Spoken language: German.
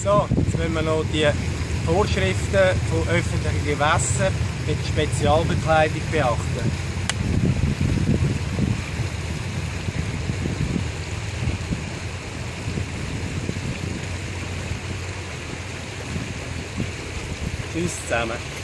So, jetzt müssen wir noch die Vorschriften von öffentlichen Gewässern mit Spezialbekleidung beachten. Tschüss zusammen.